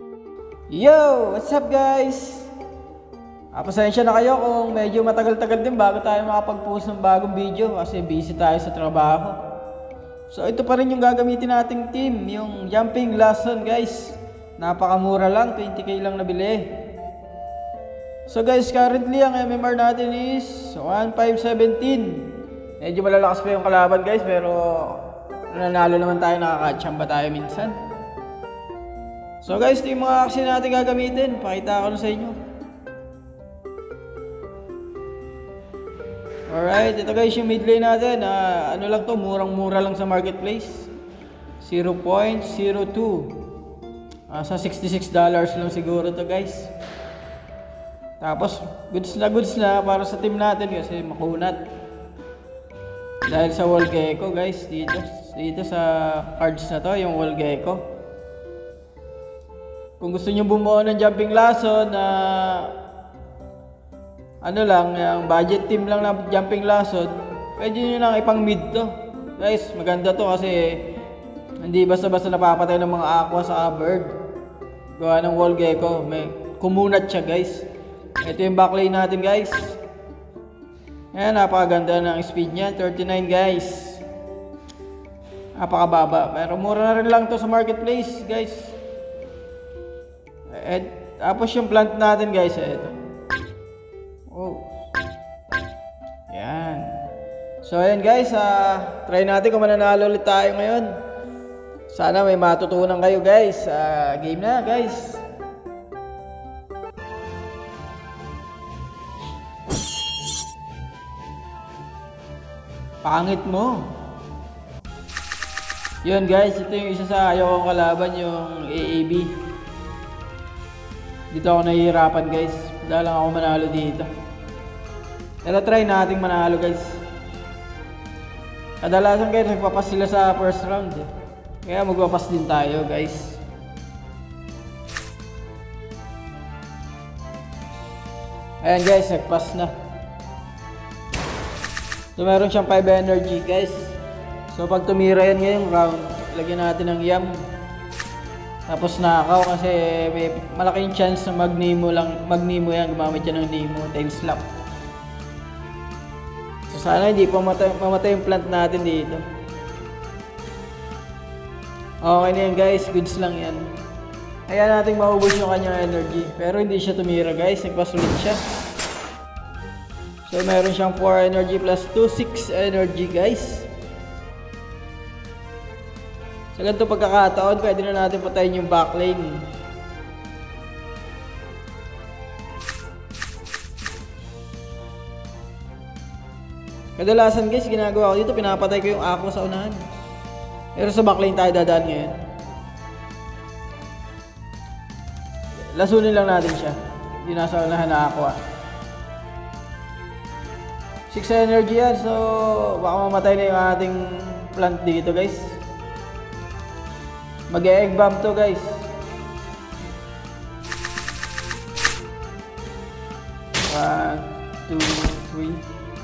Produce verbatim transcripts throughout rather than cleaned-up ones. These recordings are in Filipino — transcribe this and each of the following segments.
Yo! What's up guys? Ah, pasensya na kayo kung medyo matagal-tagal din bago tayo makapag-post ng bagong video kasi busy tayo sa trabaho. So ito pa rin yung gagamitin nating team, yung jumping lesson guys. Napakamura lang, twenty K lang nabili. So guys, currently ang M M R natin is one five one seven. Medyo malalakas pa yung kalaban guys, pero nanalo naman tayo, nakakachamba tayo minsan. So guys, ito yung mga action natin gagamitin. Pakita ko na sa inyo. Alright, ito guys yung mid lane natin. uh, Ano lang to, murang-mura lang sa marketplace. Zero point zero two. uh, Sa sixty-six dollars lang siguro to guys. Tapos goods na goods na para sa team natin kasi makunat. Dahil sa wall gecko guys, dito, dito sa cards na to, yung wall gecko. Kung gusto nyo bumuo ng jumping lasso na ano lang, yung budget team lang na jumping lasso, pwede nyo lang ipang mid to. Guys, maganda to kasi hindi basta-basta napapatay ng mga aqua sa bird. Gawa ng wall gecko, may kumunat siya guys. Ito yung backlane natin guys. Ayan, napakaganda ng speed niya, thirty-nine guys. Napakababa, pero mura na rin lang to sa marketplace guys. At tapos yung plant natin guys, ito. Oh. Yan. So ayan guys, uh, try natin kung mananalo ulit tayo ngayon. Sana may matutunan kayo guys. Uh, game na guys. Pangit mo. Yun guys, ito yung isa sa ayaw kong kalaban, yung A A B. Dito ako nahihirapan guys. Dahil lang ako manalo dito. Pero try nating manalo guys. Kadalasan guys, nagpapas sila sa first round eh. Kaya magpapas din tayo guys. Ayan guys, nagpass na. So meron siyang five energy guys. So pag tumira yan ngayong round, lagyan natin ng yam. Tapos nakaw kasi may malaking chance na mag-nemo lang, mag-nemo yan, gumamit yan ng nemo, tail slap. So sana hindi pamatay, pamatay yung plant natin dito. Okay na yan guys, goods lang yan. Kaya natin maubos yung kanyang energy. Pero hindi siya tumira guys, nagpasulit siya. So meron siyang four energy plus two, six energy guys. Sa ganito pagkakataon, pwede na natin patayin yung backlane. Kadalasan guys, ginagawa ko dito, pinapatay ko yung aqua sa unahan. Pero sa backlane tayo dadaan ngayon. Lasunin lang natin siya. Hindi nasa unahan na aqua. six energy yan, so baka mamatay na yung ating plant dito guys. Mag-egg bomb to guys. one, two, three.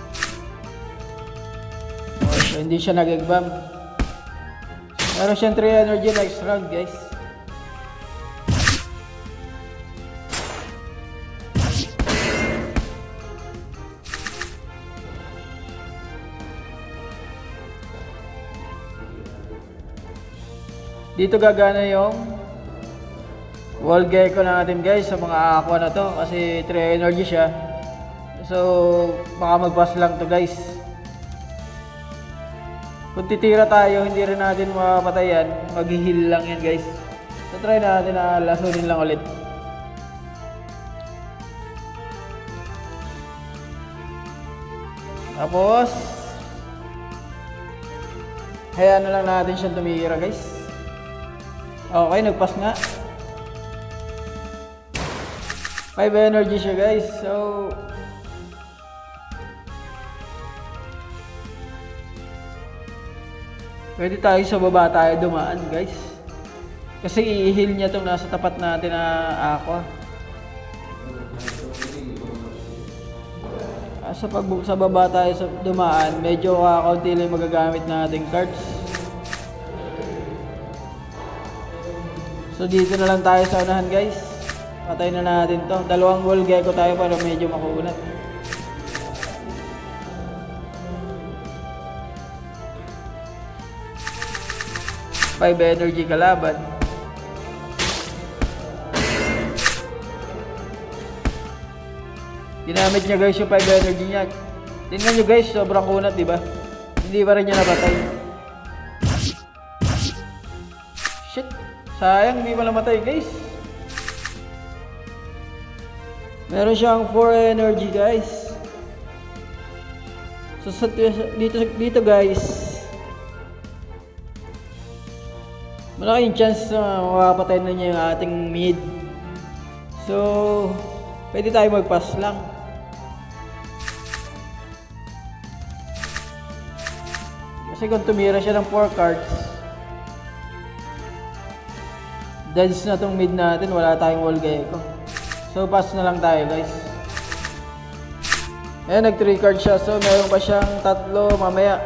So hindi siya nag-egg bomb. Meron siyang three energy next round guys. Dito gagana yung wall gecko natin guys sa mga aqua na to kasi three energy siya. So baka mag-pass lang to guys. Kung titira tayo, hindi rin natin mapapatayan, mag-heal lang yan guys. So try natin na lasunin lang ulit. Tapos hayaan na lang natin siyang tumira guys. Okay, nagpass nga. five energy siya guys. So pwede tayo sa baba tayo dumaan guys. Kasi i-heal niya itong nasa tapat natin na aqua. Sa pag sa baba tayo sa dumaan, medyo kakaunti lang magagamit nating cards. So dito na lang tayo sa unahan guys. Patay na natin to. Dalawang wall gecko tayo para medyo makuunat. five energy kalaban. Ginamit niya guys yung five energy niya. Tingnan nyo guys, sobrang kunat, di ba? Hindi pa rin niya napatay. Shit, sayang hindi pa namatay guys. Meron siyang four energy guys. So sa, dito, dito guys, malaking chance na mapapatay na niya yung ating mid. So pwede tayo mag-pass lang. Kasi kung tumira siya ng four cards, dodge na tong mid natin, wala tayong wall gecko. So pass na lang tayo guys. Ayan, nag three card siya, so meron pa siyang tatlo mamaya.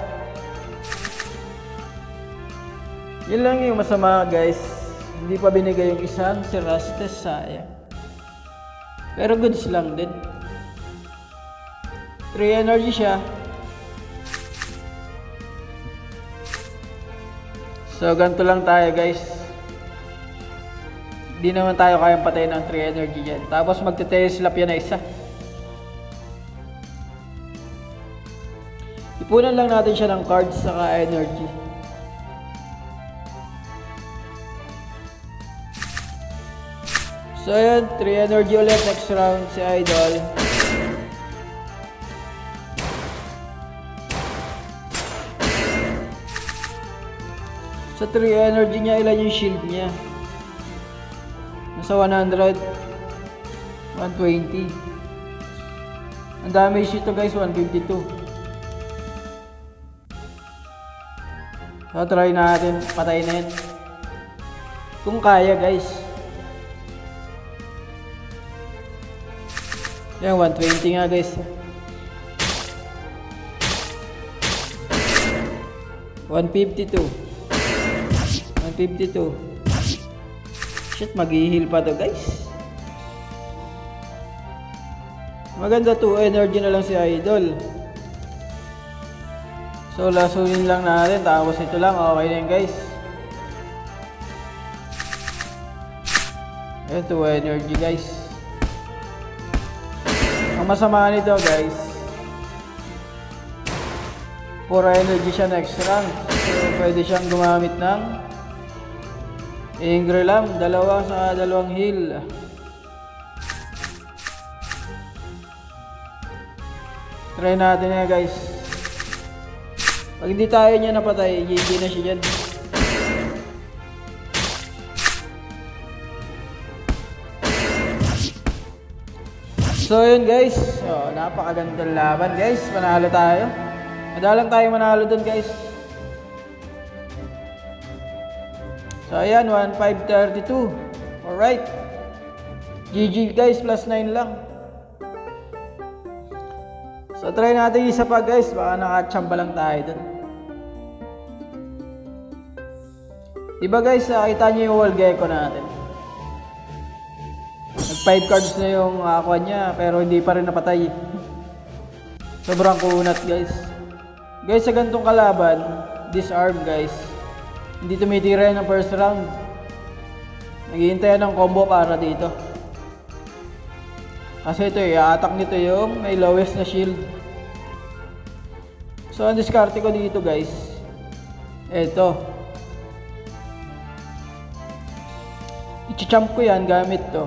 Yun lang yung masama guys, hindi pa binigay yung isang si Rastes, sayang. Pero goods lang din. three energy siya. So ganito lang tayo guys. Hindi naman tayo kayang patayin ng three energy dyan. Tapos magte-tail slap yan na isa. Ipunan lang natin siya ng cards saka energy. So yun, three energy ulit next round si Idol. Sa three energy niya, ilan yung shield niya? Nasa one hundred, one twenty. Ang damage ito guys, one fifty-two. So try natin, patay na yun. Kung kaya guys. Yan, one twenty nga guys. one fifty-two. one fifty-two. Shit, mag-i-heal pa to guys. Maganda, two energy na lang si Idol. So lasunin lang natin, tapos ito lang, okay na yun guys. Ayan, two energy guys. Ang masama nito guys, four energy siya next round. So pwede siyang gumamit ng Angry Lamb, dalawa sa dalawang heal. Try natin na guys. Pag hindi tayo niya napatay, G G na siya dyan. So yun guys, so, napakagandang laban guys, manalo tayo. Madalang tayo manalo dun guys. So ayan, one five thirty-two. Alright, G G guys, plus nine lang. So try natin isa pa guys, baka nakachamba lang tayo dun. Diba guys, nakita nyo yung wall gecko natin. Nag five cards na yung aqua niya, pero hindi pa rin napatay. Sobrang kunat guys. Guys, sa gantong kalaban, disarm guys. Hindi tumitira yan ng first round. Naghihintay ng combo para dito. Kasi ito, i-attack nito yung may lowest na shield. So ang diskarte ko dito guys, eto, i-champ ko yan gamit to,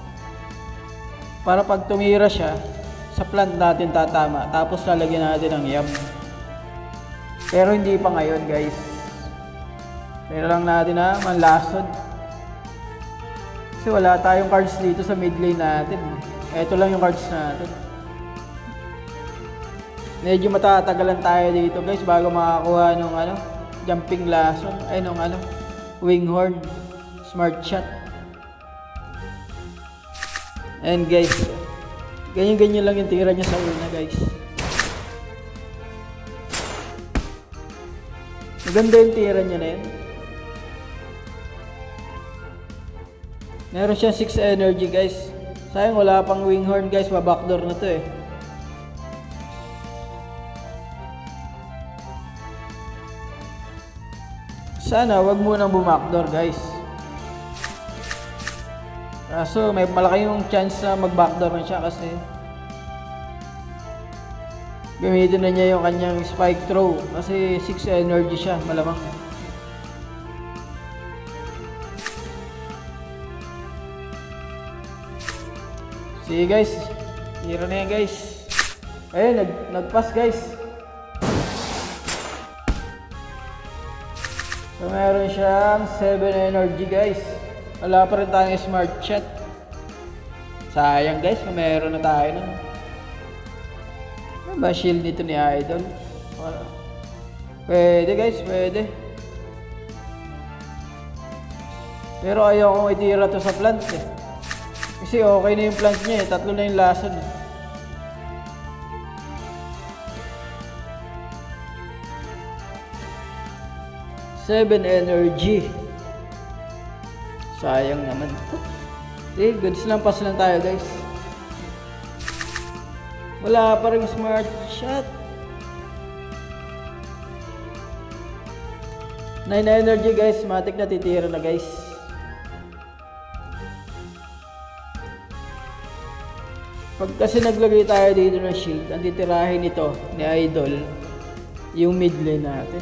para pag tumira siya sa plant natin tatama, tapos lalagyan natin ng yam. Pero hindi pa ngayon guys, pero lang natin na manlasod kasi wala tayong cards dito sa mid lane natin. Eto lang yung cards natin. Medyo matatagalan tayo dito guys bago makakuha nung ano, jumping lason, ay nung ano, wing horn, smart shot. And guys, ganyan-ganyan lang yung tira niya sa una guys. Maganda yung tira niya na yun. Meron siyang six energy guys. Sayang wala pang wing horn guys, ma-backdoor na to eh. Sana wag munang bumakdoor guys. Kaso may malaki yung chance na mag-backdoor na siya kasi gamitin na niya yung kanyang spike throw kasi six energy siya malamang. Sige guys, hira na yan guys. Ayun, nag nag-pass guys. So meron siyang seven energy guys. Wala pa rin tayong smart shot. Sayang guys, kung meron na tayo nun. Ano ba shield nito ni Idol? Pwede guys, pwede. Pero ayaw kong itira to sa plant eh. Kasi okay na yung plant niya eh, tatlo na yung lason eh. seven energy. Sayang naman. Eh, goods lang, pass lang tayo guys. Wala pa rin smart shot. nine energy guys, matik na titira na guys. Pag kasi naglagay tayo dito ng shield, ang titirahin ito ni Idol yung mid lane natin.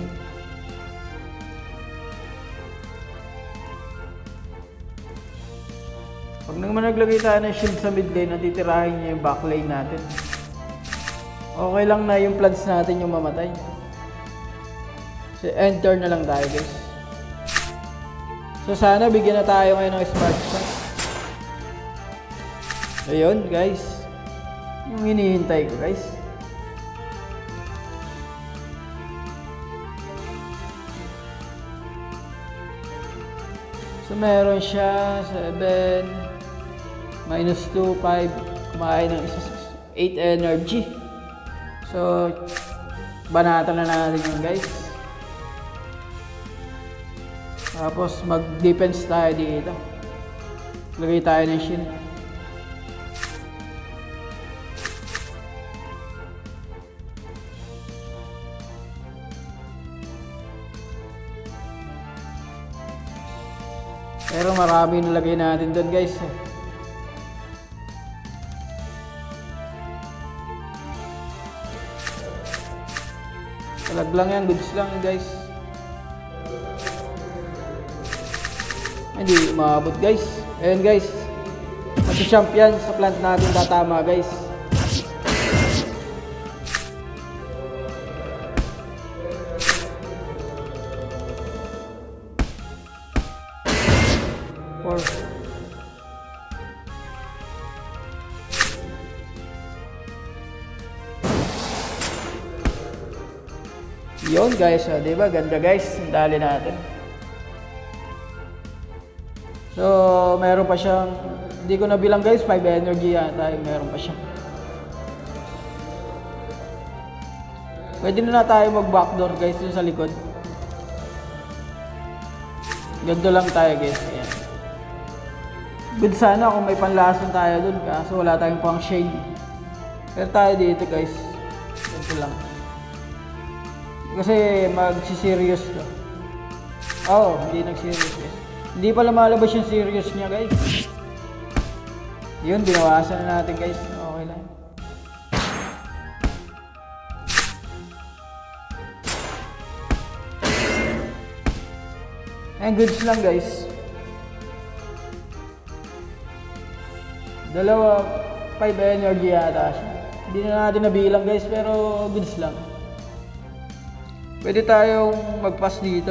Pag naman naglagay tayo ng shield sa mid lane, natitirahin niya yung back lane natin. Okay lang na yung plants natin yung mamatay. So enter na lang tayo guys. So sana bigyan na tayo ngayon ng smart shot. Ayun guys, yung hinihintay ko guys. So meron siya seven minus two, five, kumain ng isa, eight energy. So, banatan na natin yun guys. Tapos, mag-defense tayo dito. Lagay tayo ng shield. Pero marami nilagay natin doon guys. Talag lang yan, goods lang guys. Hindi maabot guys. Ayun guys, mag-champion sa plant natin tatama guys. Four. Yun guys, oh, diba? Ganda guys, dali natin. So, meron pa siyang, hindi ko nabilang guys, five energy yata, meron pa siya. Pwede na na tayo mag-backdoor guys dun sa likod. Ganto lang tayo guys. Ayan. Good sana kung may panlason tayo dun, kaso wala tayong pang shade. Pero tayo dito guys, ganto lang. Kasi mag-serious to. Oh, hindi nag-serious guys. Hindi pala malabas yung serious niya guys. Yun, binawasan na natin guys. Okay lang. And goods lang guys. Dalawa, five energy yata siya. Hindi na natin nabilang guys, pero goods lang. Pwede tayong mag-pass dito.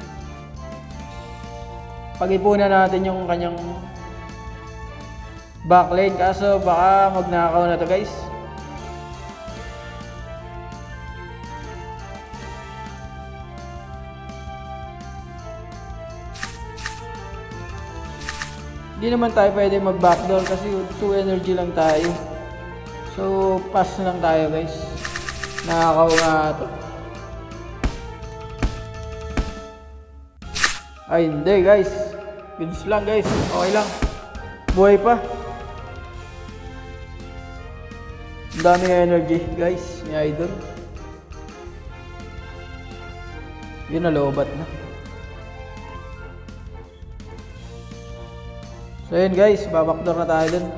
Pag-ipunan natin yung kanyang backlane, kaso baka magnakaw na to guys. Hindi naman tayo pwede mag-backdoor kasi two energy lang tayo. So pass na lang tayo guys. Nakakaw nga to. Ay hindi guys, goods lang guys, okay lang. Buhay pa. Ang daming energy guys, ni Idol. Yun na, loobat na. So yun guys, babakdor na tayo dun.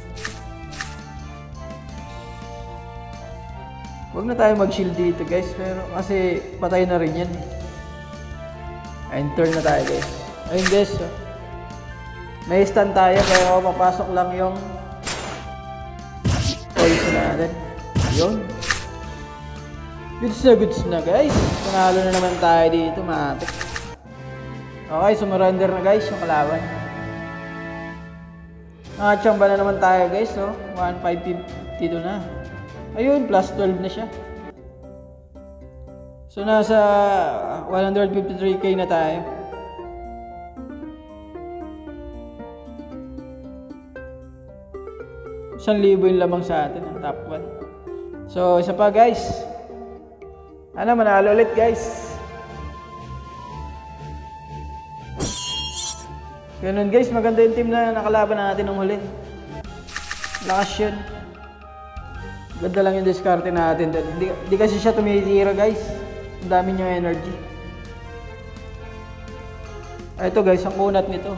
Huwag na tayo mag-shield dito guys, pero kasi patay na rin yan. Ayun, turn na tayo guys. Ayun guys, oh. May stun tayo, pero papasok lang yung poison natin. Yun. Goods na goods na guys. Panalo na naman tayo dito, matik. Okay, sumurrender na guys yung kalaban. Nakachamba na naman tayo guys, oh. one five fifty-two na. Ayun, plus twelve na siya. So nasa one fifty-three K na tayo. Isang libo yung lamang sa atin, ang top one. So isa pa guys. Ano, manalo ulit guys. Ganun guys, maganda yung team na nakalaban natin ng huli. Lakas yun. Ganda lang yung diskarte natin. Di, di kasi siya tumitira guys. Ang dami niyang energy. Ito guys, ang kunat nito.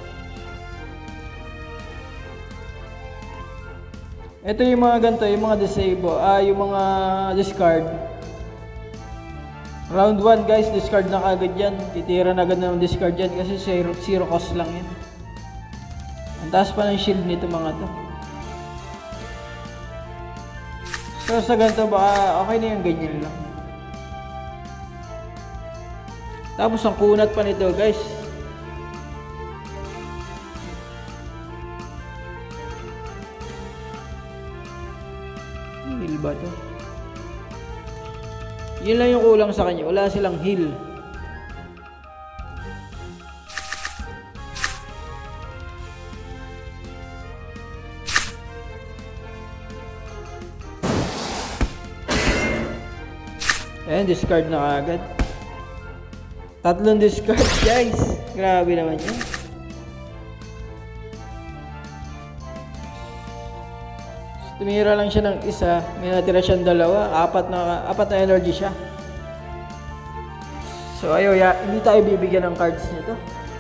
Ito yung mga ganito, yung mga disable, ah, yung mga discard. Round one guys, discard na kagad yan. Titira na agad ng discard yan kasi zero, zero cost lang yan. Ang taas pa ng shield nito mga to. So sa ganito baka okay na yung ganyan lang. Tapos ang kunat pa nito guys. Heal ba to? Yun lang yung kulang sa kanya. Wala silang heal. Ayan, discard na agad. Tatlong discard guys. Grabe naman yun. Tumira lang siya ng isa, may natira siyang dalawa, apat na apat na energy siya. So ayo, ya, hindi tayo bibigyan ng cards nito.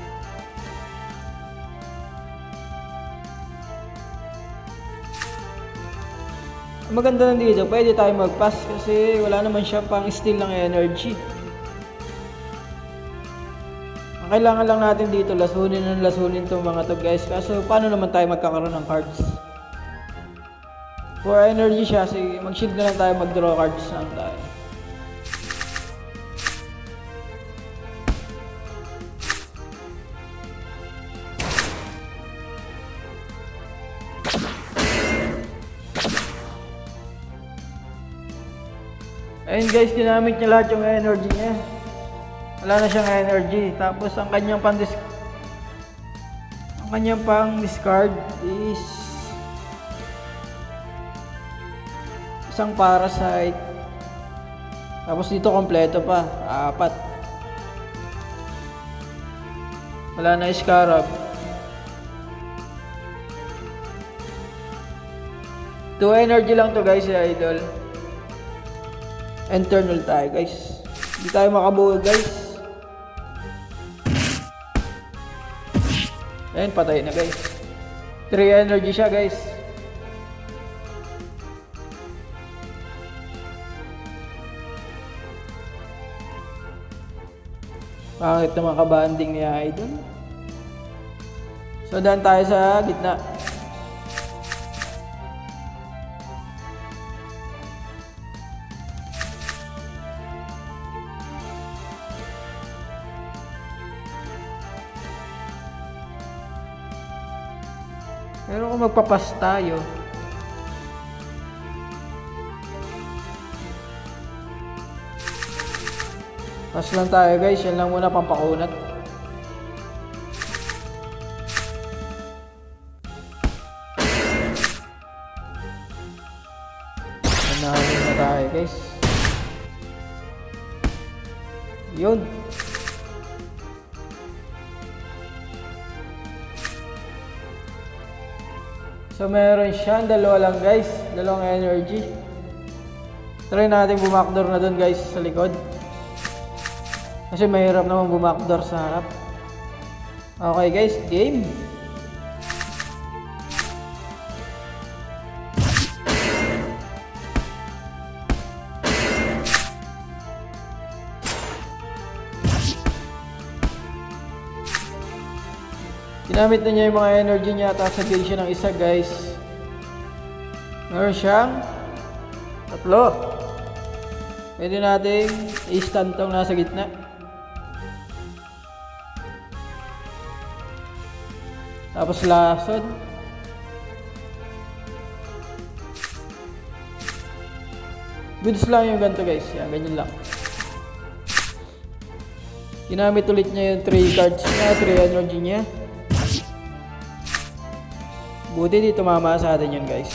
Ang maganda lang dito, pwede tayo mag-pass kasi wala naman siya pang steal ng energy. Ang kailangan lang natin dito, lasunin ng lasunin itong mga to guys. Kaso paano naman tayo magkakaroon ng cards? For energy siya, sige, mag-shield na lang tayo, mag-draw cards na lang tayo. Ayun guys, ginamit niya lahat yung energy niya. Wala na siyang energy. Tapos ang kanyang pang dis ang kanyang pang discard is isang parasite. Tapos dito kompleto pa, apat. Wala na scarab. two energy lang to guys, ya idol. Internal tayo guys. Hindi tayo makabuo guys. Ayun, patay na guys. three energy siya guys. Pangit naman kabanding ni Idol. So daan tayo sa gitna. Pero kung magpapas tayo, pas lang tayo guys, yan lang muna pampakunat. Manahin na tayo guys. Yun. So meron siya, dalawa lang guys, dalawang energy. Try natin bumakdor na dun guys sa likod. Kasi mahirap naman bumakdor sa harap. Okay guys, game. Ginamit na niya yung mga energy niya, tapos nagay siya ng isa guys. Meron siyang tatlo. Pwede nating i-stun tong nasa gitna. Tapos lason. Goods lang yung ganito guys. Yan, ganyan lang. Ginamit ulit niya yung three cards niya, three energy niya. Buti di tumama sa atin yun guys.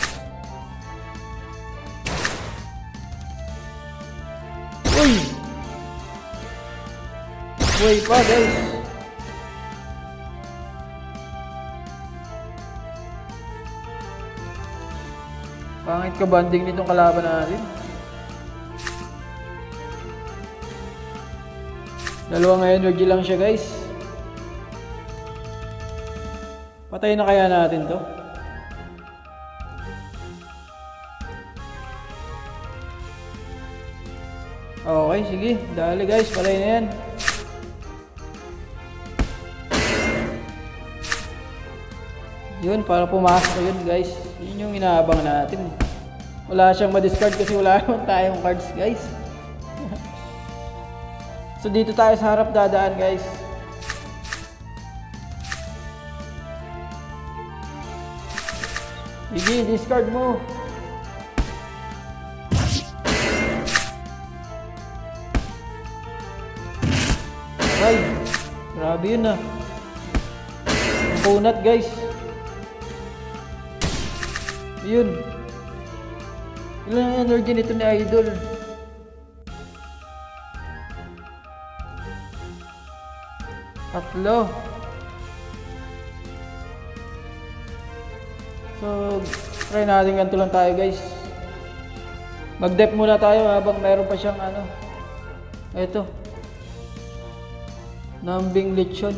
Uy! Buhay pa guys. Pangit ka banding nitong kalaban natin. Dalawang energy lang siya guys. Patay na kaya natin to? Okay, sige. Dali guys, patay na yan. Yun, para pumasok yun guys. Yun yung inaabang natin. Wala siyang ma-discard kasi wala naman tayong cards guys. So dito tayo sa harap dadaan guys. Sige, discard mo. Ay, grabe yun ah. Ang kunat guys. Yun. Ilan ang energy nito ni Idol? Tatlo. So, try natin ganito lang tayo guys. Mag-dep muna tayo habang meron pa siyang ano. Ito. Nambing lechon.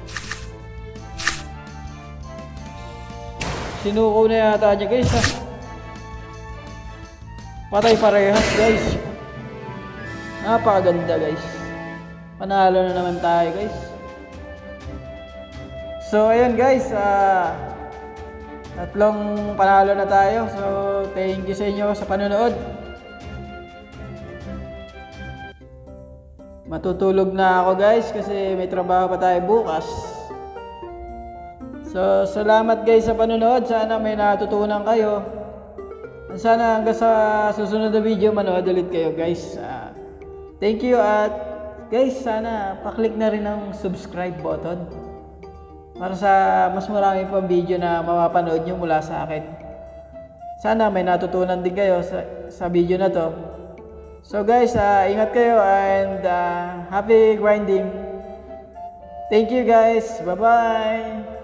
Sinuko na yata niya guys ha. Patay parehas guys. Napakaganda guys. Panalo na naman tayo guys. So ayun guys, uh, tatlong panalo na tayo. So thank you sa inyo sa panonood. Matutulog na ako guys kasi may trabaho pa tayo bukas. So salamat guys sa panonood. Sana may natutunan kayo. Sana hanggang sa susunod na video manood ulit kayo guys. uh, Thank you at guys sana paklik na rin ang subscribe button para sa mas marami pang video na mapapanood nyo mula sa akin. Sana may natutunan din kayo sa, sa video na to. So guys, uh, ingat kayo and uh, happy grinding. Thank you guys. Bye bye.